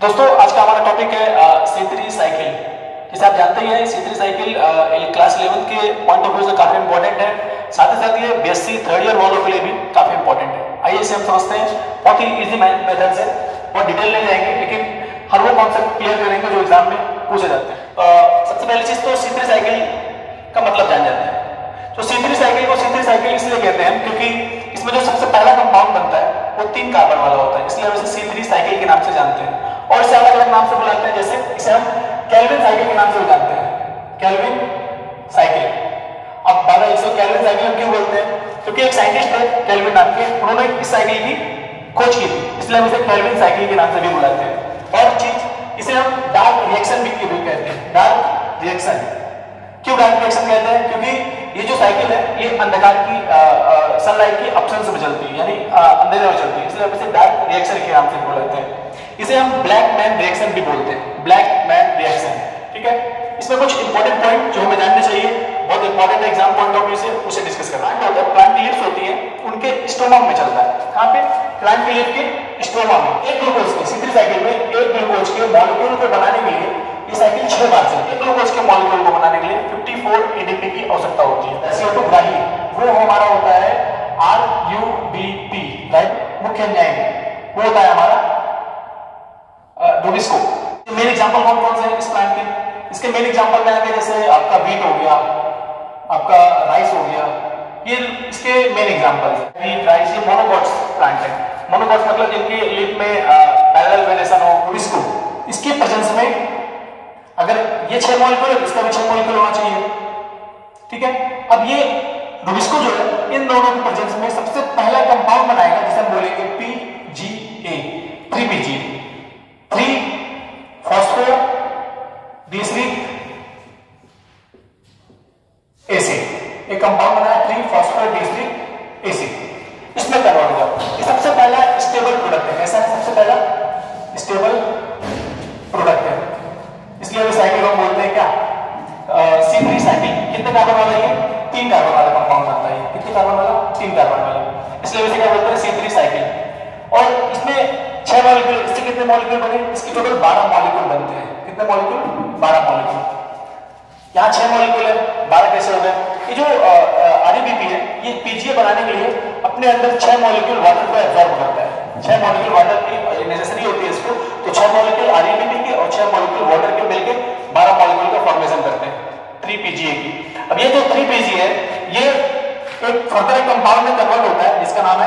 दोस्तों आज का हमारा टॉपिक है C3 साइकिल। जैसे आप जानते ही हैं C3 साइकिल क्लास 11 के पॉइंट ऑफ व्यू से काफी इंपॉर्टेंट है। साथ ही साथ ये BSc थर्ड ईयर वालों के लिए भी काफी इंपॉर्टेंट है। आइए इसे हम समझते हैं बहुत ही इजी मेथड से। बहुत डिटेल नहीं जाएंगे लेकिन हर वो कॉन्सेप्ट क्लियर करेंगे जो एग्जाम में पूछे जाते हैं। सबसे पहली चीज तो C3 साइकिल का मतलब जान जाते हैं। तो C3 साइकिल को C3 साइकिल इसलिए कहते हैं क्योंकि इसमें जो सबसे पहला कंपाउंड बनता है वो 3 कार्बन वाला होता है, इसलिए हम इसे C3 साइकिल के नाम से जानते हैं। और इसे अलग अलग नाम से बुलाते हैं, जैसे इसे हम केल्विन साइकिल के नाम से जानते हैं, केल्विन साइकिल। अब 1200 केल्विन साइकिल हम क्यों बोलते हैं? क्योंकि एक साइंटिस्ट है केल्विन नाम के, उन्होंने इस साइकिल की खोज की थी, इसलिए हम इसे केल्विन साइकिल के नाम से भी बुलाते हैं। और चीज इसे हम डार्क रिएक्शन भी कहते हैं। डार्क रिएक्शन क्यों डार्क रिएक्शन कहते हैं? क्योंकि ये जो साइकिल है ये अंधकार की सनलाइट की अब्सेंस में चलती है, यानी अंधेरे में चलती है, इसलिए हम इसे डार्क रिएक्शन के नाम से बुलाते हैं। इसे हम ब्लैक मैन रिएक्शन भी बोलते हैं, ब्लैक मैन रिएक्शन। ठीक है, इसमें कुछ इंपॉर्टेंट पॉइंट जो हमें जानने चाहिए, बहुत important exam point of view से, उसे डिस्कस करना है। प्लांट की लीव्स होती है, उनके स्टोमा में चलता है। कहां पे? प्लांट की लीफ के स्टोमा में। एक ग्लूकोज की C3 साइकिल में एक ग्लूकोज के मॉलिक्यूल को बनाने के लिए ये साइकिल 6 बार चलती है। एक ग्लूकोज के मॉलिक्यूल को बनाने के लिए 54 ADP की आवश्यकता होती है। CO2 ग्राही वो हमारा होता है RUBP, राइट, मुख्य एंजाइम वो होता है हमारा रूबिस्को। मेन एग्जांपल कौन से हैं इस प्लांट के? इसके मेन एग्जांपल में आगे जैसे आपका व्हीट हो गया, आपका राइस हो गया, ये इसके मेन एग्जांपल्स हैं। व्हीट, राइस, ये मोनोकॉट्स प्लांट है। मोनोकॉट्स मतलब जिनकी लीफ में पैरेलल वेनेशन हो, रूबिस्को। इसके प्रेजेंस में अगर ये 6 मॉलिक्यूल, इसका भी 6 मॉलिक्यूल होना चाहिए। ठीक है, अब ये रूबिस्को जो है इन दोनों के प्रेजेंस में सबसे पहला कंपाउंड बनाएगा जिसे हम बोलेंगे PGA, 3PGA, 3 phospho glyceric acid. एक कंपाउंड बना है 3 फॉस्फो ग्लिसरिक एसिड, इसमें कन्वर्ट होगा। ये सबसे पहला स्टेबल प्रोडक्ट है। ऐसा है, सबसे पहला स्टेबल प्रोडक्ट है, इसलिए हम साइकिल को बोलते हैं क्या? C3 cycle. कितने कार्बन वाला है? 3 कार्बन वाला कंपाउंड बनता है। कितने कार्बन वाला? 3 कार्बन वाला, इसलिए इसे क्या बोलते हैं? C3 cycle. और इसमें 6 मॉलिक्यूल, इससे कितने मॉलिक्यूल बने? इसके टोटल 12 मॉलिक्यूल बनते हैं। कितने मॉलिक्यूल? 12 मॉलिक्यूल। यहाँ 6 मॉलिक्यूल है, 12 कैसे हो गए? ये जो RUBP है ये PGA बनाने के लिए अपने अंदर 6 मॉलिक्यूल वाटर को एब्जॉर्ब करता है। 6 मॉलिक्यूल वाटर की नेसेसरी होती है इसको, तो 6 मॉलिक्यूल RUBP के और 6 मॉलिक्यूल वाटर के मिलकर 12 मॉलिक्यूल का फॉर्मेशन करते हैं 3PGA की। अब ये जो 3PGA है ये एक फर्दर कंपाउंड में कन्वर्ट होता है जिसका नाम है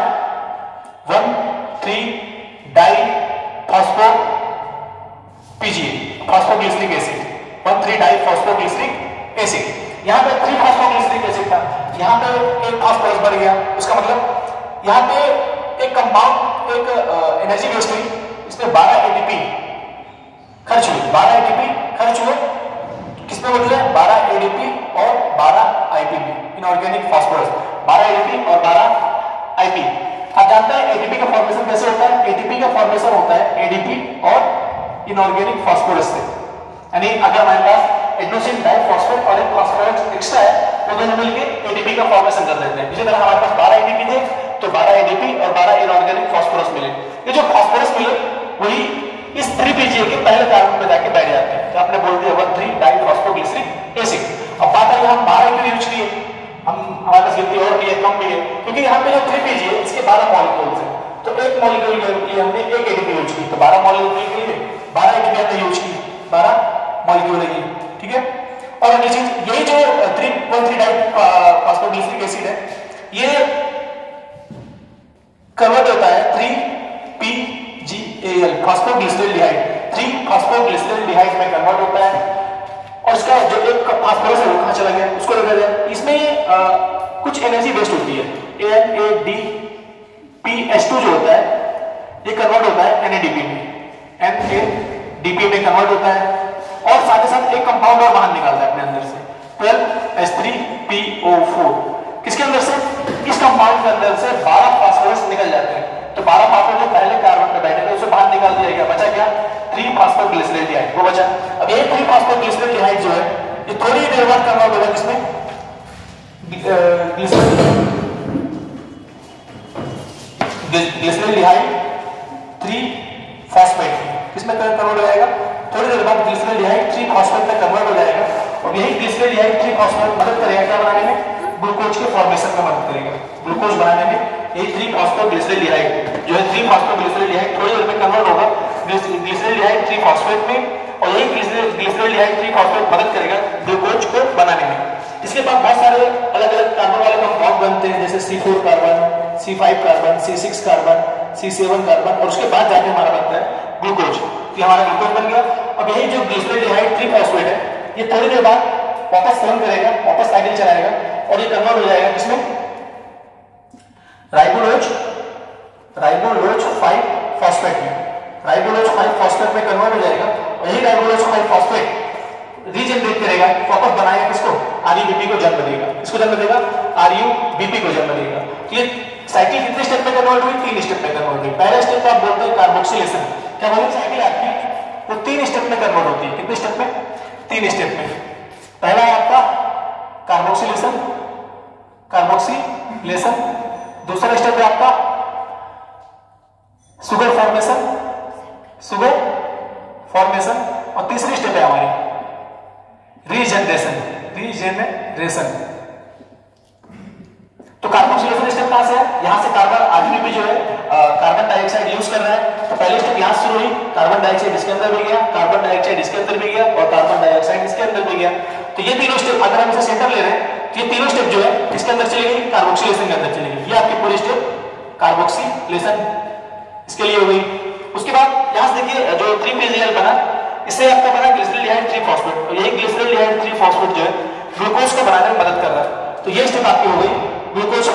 1,3 di phospho PGA, phosphoglyceric acid, 1,3 di phosphoglyceric acid. यहाँ पे 3 फॉस्फोग्लिसरिक एसिड था, यहाँ पे एक फॉस्फोरस बढ़ गया। उसका मतलब यहाँ पे एक कंपाउंड, एक एनर्जी वेस्ट हुई, इसमें 12 ATP खर्च हुई। 12 ATP खर्च हुए, किसमें बदले? 12 ADP और 12 IPP, इनऑर्गेनिक फास्फोरस। 12 ADP और 12 IP। आप जानते हैं ATP का फॉर्मेशन कैसे होता है? ATP का फॉर्मेशन होता है ADP और इनऑर्गेनिक फास्फोरस से। यानी अगर हमारे पास एडेनोसिन डाइफॉस्फेट और एक फास्फोरस एक्स्ट्रा है, वो दोनों मिलकर ATP का फॉर्मेशन कर देते हैं। इसी तरह हमारे पास 12 ADP थे तो 12 ADP और 12 इनऑर्गेनिक फास्फोरस मिले। ये जो फास्फोरस मिले वही इस 3PGA के पहले कार्बन पे जाके बैठ जाते हैं, तो आपने बोल दिया 1,3 डाई फॉस्फोग्लिसरिक एसिड। अब बात है हम 12 क्यों यूज किए? हम हमारे पास गिनती और भी है, कम भी है, क्योंकि यहाँ पे जो 3PGA है इसके 12 मॉलिक्यूल्स हैं, तो एक मॉलिक्यूल के लिए हमने एक ADP यूज की, तो 12 मॉलिक्यूल के लिए 12 ADP हमने यूज की, 12 मॉलिक्यूल है। ठीक है, और अगली चीज यही जो 1,3 डाई फॉस्फोग्लिसरिक एसिड है ये कन्वर्ट होता है 3PGAL, फॉस्फोग्लिसरॉल्डिहाइड, 3 फॉस्फोग्लिसरॉल्डिहाइड में कन्वर्ट होता है। और इसका जो एक फास्फोरस है वो कहां चला गया? उसको लगा दिया। इसमें कुछ एनर्जी वेस्ट होती है, NADPH2 जो होता है ये कन्वर्ट होता है NADP में, NADP में कन्वर्ट होता है। और साथ ही साथ एक कंपाउंड और बाहर निकालता है अपने अंदर से, 12H3PO4। किसके अंदर से? इस कंपाउंड के अंदर से 12 फास्फोरस निकल जाते हैं, तो 12 फास्फोरस जो पहले कार्बन पे बैठे थे उसे बाहर निकाल दिया गया। बचा क्या? 3 फॉस्फोग्लिसरॉल्डिहाइड, वो बचा। अब ये 3 फॉस्फोग्लिसरॉल्डिहाइड जो है ये थोड़ी देर बाद कन्वर्ट होगा किसमें? ग्लिसरॉल्डिहाइड 3 फॉस्फेट, किसमें कन्वर्ट हो जाएगा, थोड़ी देर बाद ग्लिसरॉल्डिहाइड 3 फॉस्फेट में कन्वर्ट हो जाएगा और यही ग्लिसरॉल्डिहाइड 3 फॉस्फेट मदद करेगा क्या बनाने में, ग्लूकोज के फॉर्मेशन में मदद करेगा। ग्लूकोज बनाने में यही 3 फॉस्फोग्लिसरॉल्डिहाइड जो है 3 फॉस्फोग्लिसरॉल्डिहाइड थोड़ी देर में कन्वर्ट होगा ग्लिसरॉल्डिहाइड 3 फॉस्फेट में और यही ग्लिसरॉल्डिहाइड 3 फॉस्फेट मदद करेगा ग्लूकोज को बनाने में। इसके बाद बहुत सारे अलग अलग कार्बन वाले कंपाउंड बनते हैं जैसे C4 carbon, C5 carbon, C6 carbon, C7 carbon और उसके बाद जाके हमारा बनता है ग्लूकोज। तो हमारा ग्लूकोज बन गया। अब यही जो ग्लिसरॉल्डिहाइड 3 फॉस्फेट है ये थोड़ी देर बाद वापस फॉर्म करेगा, वापस साइकिल चलाएगा और ये कन्वर्ट हो जाएगा किसमें, राइबोलोज 5 फॉस्फेट में, राइबोलोज 5 फॉस्फेट में कन्वर्ट हो जाएगा और यही राइबोलोज 5 फॉस्फेट रीजनरेट करेगा, वापस बनाएगा किसको, RUBP को जन्म देगा। किसको जन्म देगा, RUBP को जन्म देगा। तो ये साइकिल कितने स्टेप में कन्वर्ट हुई, 3 स्टेप में कन्वर्ट हुई। पहला स्टेप आप बोलते हैं कार्बोक्सिलेशन, क्या बोलते हैं साइकिल आपकी वो 3 स्टेप में कन्वर्ट होती है। कितने स्टेप में, 3 स्टेप में। पहला है आपका कार्बोक्सिलेशन, दूसरा स्टेप है आपका शुगर फॉर्मेशन और तीसरी स्टेप है हमारी रीजनरेशन। तो कार्बोक्सिलेशन स्टेप कहां से है, यहां से कार्बन RUBP जो है कार्बन डाइऑक्साइड यूज कर रहा है। तो पहले स्टेप यहां से शुरू हुई, कार्बन डाइऑक्साइड इसके अंदर भी गया, कार्बन डाइऑक्साइड इसके अंदर भी गया और कार्बन डाइऑक्साइड इसके अंदर भी गया। तो ये तीनों स्टेप अगर हम इसे सेंटर ले रहे हैं तो ये तीनों स्टेप जो है इसके अंदर चली गई, कार्बोक्सिलेशन के अंदर चली गई। ये आपकी पूरी स्टेप कार्बोक्सिलेशन इसके लिए हो गई। उसके बाद यहां से देखिए जो 3-PGL बना, इससे आपका बना ग्लिसरॉल्डिहाइड 3 फॉस्फेट और यही ग्लिसरॉल्डिहाइड 3 फॉस्फेट जो है ग्लूकोज को बनाने में मदद कर रहा है। तो ये स्टेप आपकी हो गई ग्लूकोज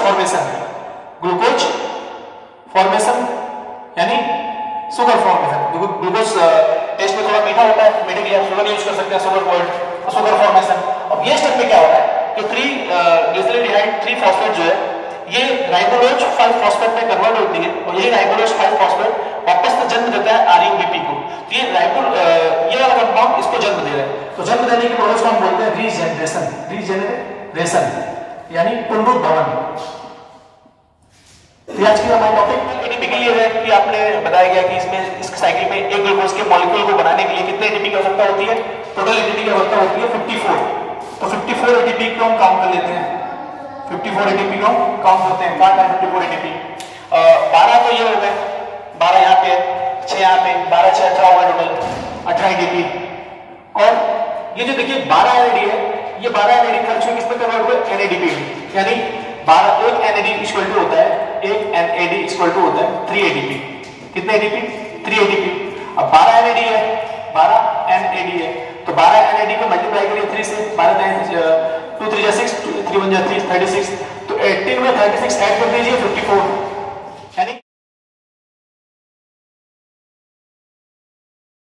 फॉर्मेशन यानी शुगर फॉर्मेशन। ग्लूकोज टेस्ट में थोड़ा मीठा होता है, मीठे के लिए आप शुगर यूज कर सकते हैं, शुगर फॉर्मेशन। अब ये स्टेप में क्या हो रहा है कि 3 ग्लिसरॉल्डिहाइड 3 फॉस्फेट जो है ये राइबोलोज 5 फॉस्फेट में कन्वर्ट होती है और यही राइबोलोज 5 फॉस्फेट वापस से जन्म देता है RUBP को। तो ये वाला कंपाउंड इसको जन्म दे रहा है। तो जन्म देने के प्रोसेस को हम बोलते हैं रीजनरेशन यानी पुनरुद्भवन। तो आज की हमारा टॉपिक ATP के लिए है कि आपने बताया गया कि इसमें इस साइकिल में एक ग्लूकोज के मॉलिक्यूल को बनाने के लिए कितने ATP की आवश्यकता होती है, टोटल ATP की आवश्यकता होती है 54। तो 54 ATP को हम काउंट कर लेते हैं, 54 ATP को काउंट करते हैं। कहां है 54 ATP, 12 तो ये हो गए, 12 यहाँ पे, 6 यहाँ पे, 12 6 18 होगा टोटल 18 ATP। और ये जो देखिए 12 NAD है, ये 12 NAD खर्च किस पे कन्वर्ट हुए, NADP में। यानी 12 एक NAD इक्वल टू होता है, एक NAD इक्वल टू होता है 3 ATP। कितने ATP, 3 ATP। अब 12 NAD है, 12 NAD है तो 12 NAD को मल्टीप्लाई करिए 3 से, 12 2 3 6, 3 1 3 36। तो 18 में 36 ऐड कर दीजिए 54।